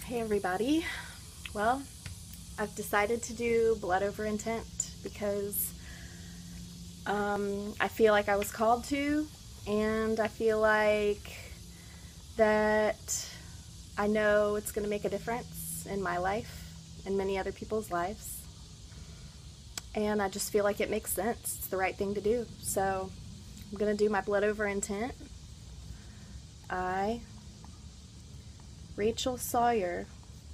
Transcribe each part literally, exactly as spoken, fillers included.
Hey everybody. Well, I've decided to do blood over intent because um, I feel like I was called to, and I feel like that I know it's going to make a difference in my life and many other people's lives. And I just feel like it makes sense. It's the right thing to do. So I'm going to do my blood over intent. I, Rachel Sawyer,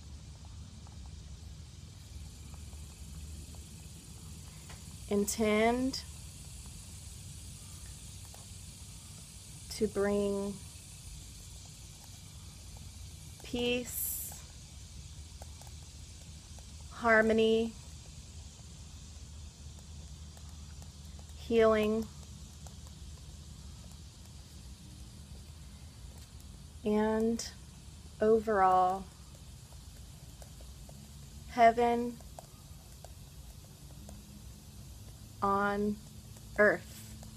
intend to bring peace, harmony, healing, and overall heaven on earth.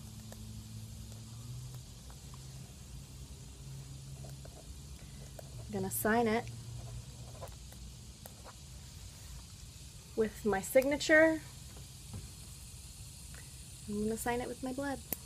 I'm going to sign it with my signature. I'm going to sign it with my blood.